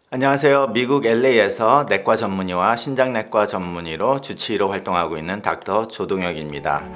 안녕하세요. 미국 LA에서 내과 전문의와 신장내과 전문의로 주치의로 활동하고 있는 닥터 조동혁입니다.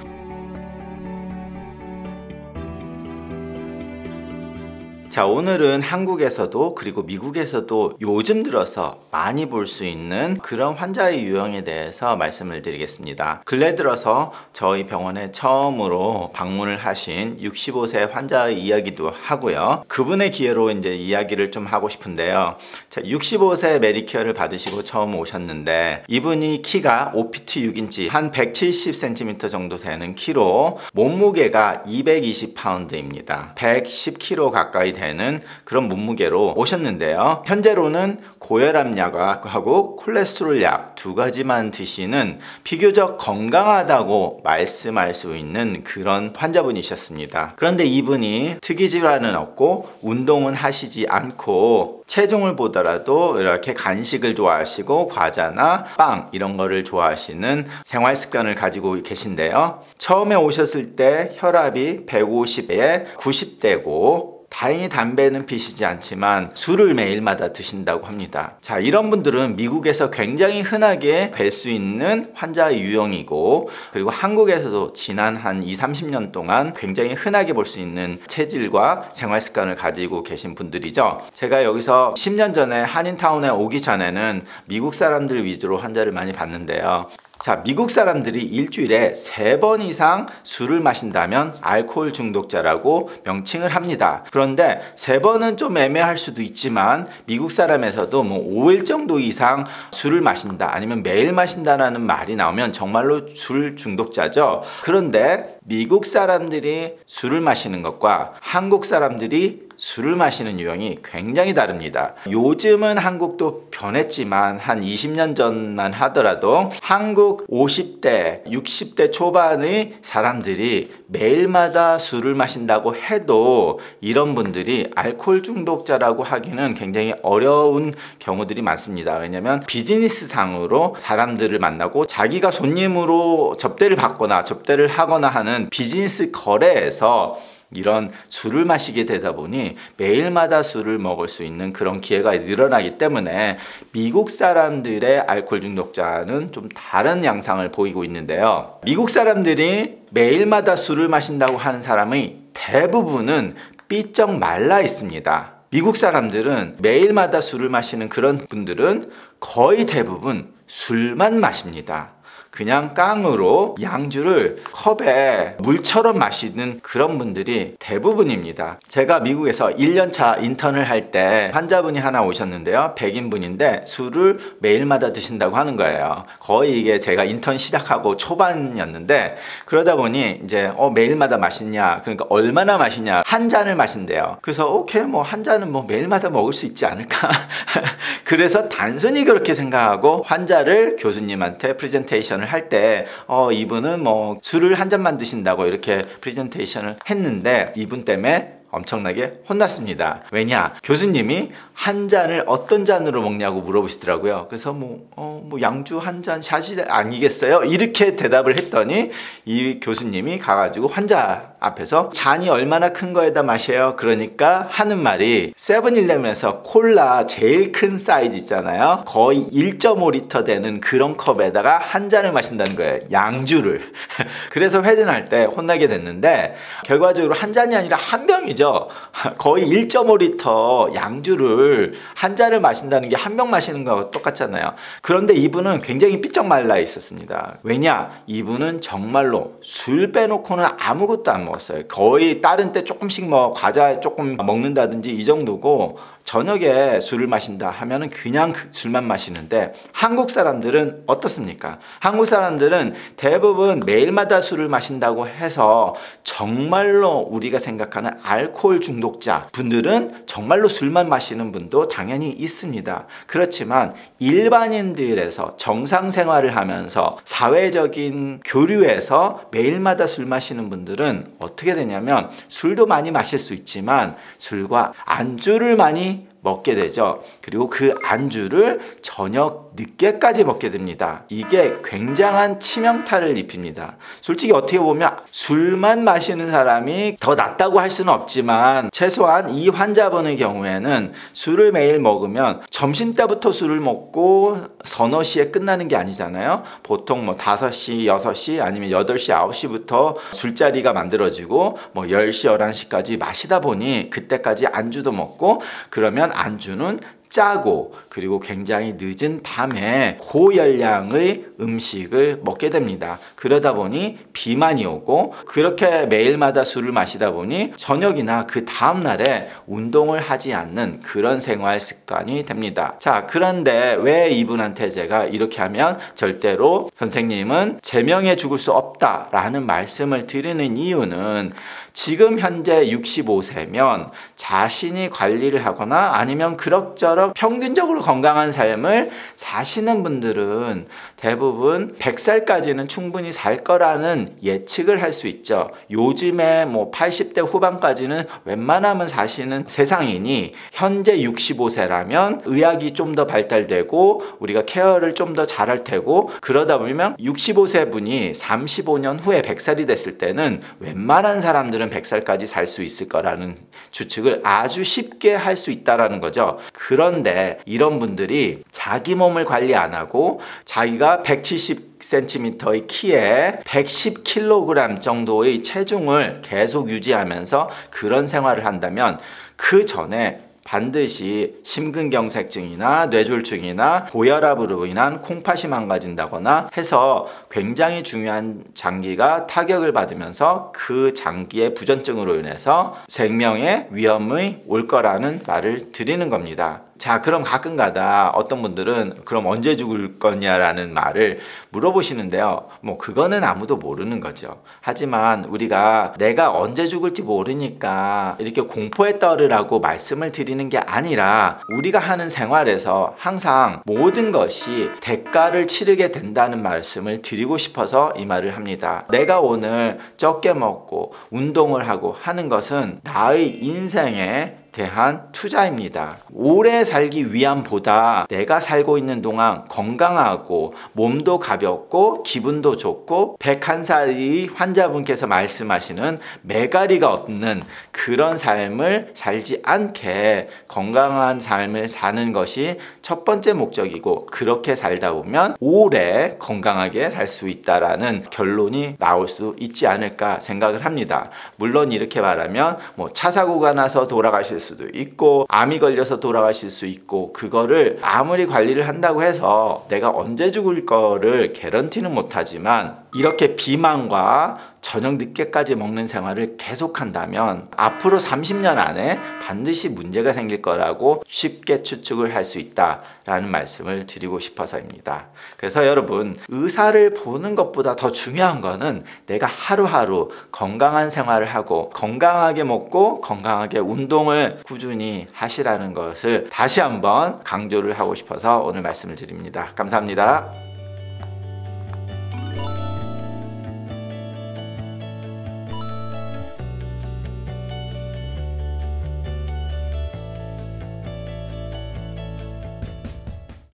자, 오늘은 한국에서도 그리고 미국에서도 요즘 들어서 많이 볼 수 있는 그런 환자의 유형에 대해서 말씀을 드리겠습니다. 근래 들어서 저희 병원에 처음으로 방문을 하신 65세 환자의 이야기도 하고요. 그분의 기회로 이제 이야기를 좀 하고 싶은데요. 자, 65세 메디케어를 받으시고 처음 오셨는데 이분이 키가 5피트 6인치 한 170cm 정도 되는 키로 몸무게가 220파운드입니다. 110kg 가까이 되는 그런 몸무게로 오셨는데요. 현재로는 고혈압약하고 콜레스테롤 약 두 가지만 드시는 비교적 건강하다고 말씀할 수 있는 그런 환자분이셨습니다. 그런데 이분이 특이 질환은 없고 운동은 하시지 않고 체중을 보더라도 이렇게 간식을 좋아하시고 과자나 빵 이런 거를 좋아하시는 생활 습관을 가지고 계신데요. 처음에 오셨을 때 혈압이 150에 90대고 다행히 담배는 피시지 않지만 술을 매일마다 드신다고 합니다. 자, 이런 분들은 미국에서 굉장히 흔하게 뵐 수 있는 환자의 유형이고, 그리고 한국에서도 지난 한 20-30년 동안 굉장히 흔하게 볼 수 있는 체질과 생활 습관을 가지고 계신 분들이죠. 제가 여기서 10년 전에 한인타운에 오기 전에는 미국 사람들 위주로 환자를 많이 봤는데요. 자, 미국 사람들이 일주일에 3번 이상 술을 마신다면 알코올 중독자라고 명칭을 합니다. 그런데 3번은 좀 애매할 수도 있지만 미국 사람에서도 5일 정도 이상 술을 마신다 아니면 매일 마신다라는 말이 나오면 정말로 술 중독자죠. 그런데 미국 사람들이 술을 마시는 것과 한국 사람들이 술을 마시는 유형이 굉장히 다릅니다. 요즘은 한국도 변했지만 한 20년 전만 하더라도 한국 50대, 60대 초반의 사람들이 매일마다 술을 마신다고 해도 이런 분들이 알코올 중독자라고 하기는 굉장히 어려운 경우들이 많습니다. 왜냐하면 비즈니스상으로 사람들을 만나고 자기가 손님으로 접대를 받거나 접대를 하거나 하는 비즈니스 거래에서 이런 술을 마시게 되다 보니 매일마다 술을 먹을 수 있는 그런 기회가 늘어나기 때문에 미국 사람들의 알코올 중독자는 좀 다른 양상을 보이고 있는데요. 미국 사람들이 매일마다 술을 마신다고 하는 사람의 대부분은 삐쩍 말라 있습니다. 미국 사람들은 매일마다 술을 마시는 그런 분들은 거의 대부분 술만 마십니다. 그냥 깡으로 양주를 컵에 물처럼 마시는 그런 분들이 대부분입니다. 제가 미국에서 1년차 인턴을 할 때 환자분이 하나 오셨는데요. 백인분인데 술을 매일마다 드신다고 하는 거예요. 거의 이게 제가 인턴 시작하고 초반이었는데 그러다 보니 이제 매일마다 마시냐, 그러니까 얼마나 마시냐, 한 잔을 마신대요. 그래서 오케이, 한 잔은 매일마다 먹을 수 있지 않을까. 그래서 단순히 그렇게 생각하고 환자를 교수님한테 프레젠테이션을 할 때 이분은 술을 한 잔만 드신다고 이렇게 프레젠테이션을 했는데 이분 때문에 엄청나게 혼났습니다. 왜냐? 교수님이 한 잔을 어떤 잔으로 먹냐고 물어보시더라고요. 그래서 양주 한 잔 샷이 아니겠어요? 이렇게 대답을 했더니 이 교수님이 가가지고 환자 앞에서 잔이 얼마나 큰 거에다 마셔요? 그러니까 하는 말이 세븐일레븐에서 콜라 제일 큰 사이즈 있잖아요. 거의 1.5리터 되는 그런 컵에다가 한 잔을 마신다는 거예요. 양주를. 그래서 회전할 때 혼나게 됐는데 결과적으로 한 잔이 아니라 한 병이죠. 거의 1.5리터 양주를 한 잔을 마신다는 게 한 병 마시는 거하고 똑같잖아요. 그런데 이분은 굉장히 삐쩍 말라 있었습니다. 왜냐? 이분은 정말로 술 빼놓고는 아무것도 안 먹었어요. 거의 다른 때 조금씩 과자 조금 먹는다든지 이 정도고 저녁에 술을 마신다 하면은 그냥 술만 마시는데 한국 사람들은 어떻습니까? 한국 사람들은 대부분 매일마다 술을 마신다고 해서 정말로 우리가 생각하는 알코올 중독자 분들은 정말로 술만 마시는 분도 당연히 있습니다. 그렇지만 일반인들에서 정상 생활을 하면서 사회적인 교류에서 매일마다 술 마시는 분들은 어떻게 되냐면 술도 많이 마실 수 있지만 술과 안주를 많이 먹게 되죠. 그리고 그 안주를 저녁 늦게까지 먹게 됩니다. 이게 굉장한 치명타를 입힙니다. 솔직히 어떻게 보면 술만 마시는 사람이 더 낫다고 할 수는 없지만 최소한 이 환자분의 경우에는 술을 매일 먹으면 점심때부터 술을 먹고 서너 시에 끝나는 게 아니잖아요. 보통 뭐 5시, 6시 아니면 8시, 9시부터 술자리가 만들어지고 뭐 10시, 11시까지 마시다 보니 그때까지 안주도 먹고, 그러면 안주는 짜고 그리고 굉장히 늦은 밤에 고열량의 음식을 먹게 됩니다. 그러다 보니 비만이 오고, 그렇게 매일마다 술을 마시다 보니 저녁이나 그 다음날에 운동을 하지 않는 그런 생활 습관이 됩니다. 자, 그런데 왜 이분한테 제가 이렇게 하면 절대로 선생님은 제명에 죽을 수 없다라는 말씀을 드리는 이유는, 지금 현재 65세면 자신이 관리를 하거나 아니면 그럭저럭 평균적으로 건강한 삶을 사시는 분들은 대부분 100살까지는 충분히 살 거라는 예측을 할 수 있죠. 요즘에 뭐 80대 후반까지는 웬만하면 사시는 세상이니, 현재 65세라면 의학이 좀 더 발달되고 우리가 케어를 좀 더 잘할 테고, 그러다 보면 65세 분이 35년 후에 100살이 됐을 때는 웬만한 사람들은 100살까지 살 수 있을 거라는 추측을 아주 쉽게 할 수 있다라는 거죠. 그런데 이런 분들이 자기 몸을 관리 안 하고 자기가 170cm의 키에 110kg 정도의 체중을 계속 유지하면서 그런 생활을 한다면, 그 전에 반드시 심근경색증이나 뇌졸중이나 고혈압으로 인한 콩팥이 망가진다거나 해서 굉장히 중요한 장기가 타격을 받으면서 그 장기의 부전증으로 인해서 생명의 위험이 올 거라는 말을 드리는 겁니다. 자, 그럼 가끔가다 어떤 분들은 그럼 언제 죽을 거냐라는 말을 물어보시는데요. 뭐 그거는 아무도 모르는 거죠. 하지만 우리가 내가 언제 죽을지 모르니까 이렇게 공포에 떨으라고 말씀을 드리는 게 아니라, 우리가 하는 생활에서 항상 모든 것이 대가를 치르게 된다는 말씀을 드리고 싶어서 이 말을 합니다. 내가 오늘 적게 먹고 운동을 하고 하는 것은 나의 인생에 대한 투자입니다. 오래 살기 위함보다 내가 살고 있는 동안 건강하고 몸도 가볍고 기분도 좋고 101살의 환자분께서 말씀하시는 매가리가 없는 그런 삶을 살지 않게 건강한 삶을 사는 것이 첫 번째 목적이고, 그렇게 살다 보면 오래 건강하게 살 수 있다라는 결론이 나올 수 있지 않을까 생각을 합니다. 물론 이렇게 말하면 뭐 차 사고가 나서 돌아가실 수도 있고 암이 걸려서 돌아가실 수 있고, 그거를 아무리 관리를 한다고 해서 내가 언제 죽을 거를 개런티는 못하지만, 이렇게 비만과 저녁 늦게까지 먹는 생활을 계속한다면 앞으로 30년 안에 반드시 문제가 생길 거라고 쉽게 추측을 할 수 있다라는 말씀을 드리고 싶어서입니다. 그래서 여러분, 의사를 보는 것보다 더 중요한 거는 내가 하루하루 건강한 생활을 하고 건강하게 먹고 건강하게 운동을 꾸준히 하시라는 것을 다시 한번 강조를 하고 싶어서 오늘 말씀을 드립니다. 감사합니다.